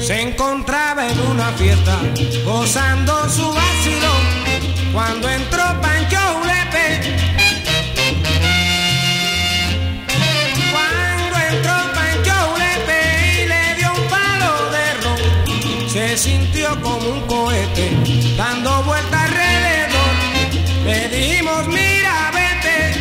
se encontraba en una fiesta gozando su vacilón cuando entró Pancho Julepe. Cuando entró Pancho Julepe y le dio un palo de ron, se sintió como un cohete dando vueltas alrededor. Le dijimos, mira, vete.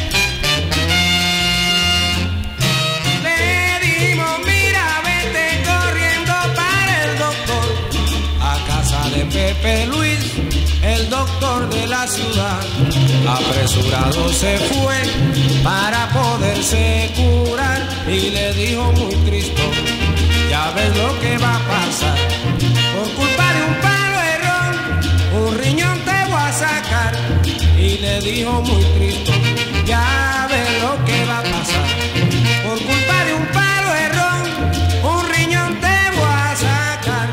Le dijimos, mira, vete corriendo para el doctor, a casa de Pepe Luis, el doctor de la ciudad. Apresurado se fue para poderse curar y le dijo muy triste, ya ves lo que va a pasar. Por culpa de un palo de ron, un riñón te voy a sacar. Y le dijo muy triste, ya ves lo que va a pasar. Por culpa de un palo de ron, un riñón te voy a sacar.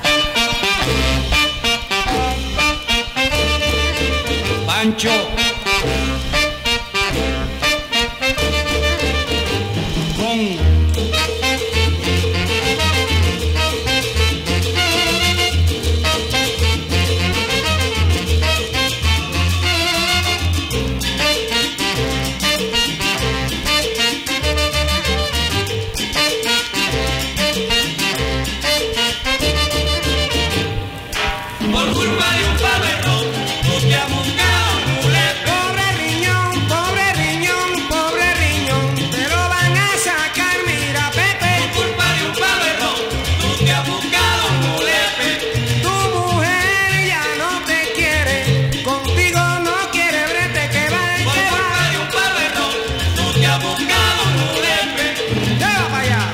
Pancho. Por culpa de un palo de ron, tú te has buscado un julepe. Pobre riñón, te lo van a sacar, mira, Pepe. Por culpa de un palo de ron, tú te has buscado un julepe. Tu mujer ya no te quiere, contigo no quiere brete, que va, Por que culpa va. de un palo de ron, tú te has buscado un julepe. Lleva para allá.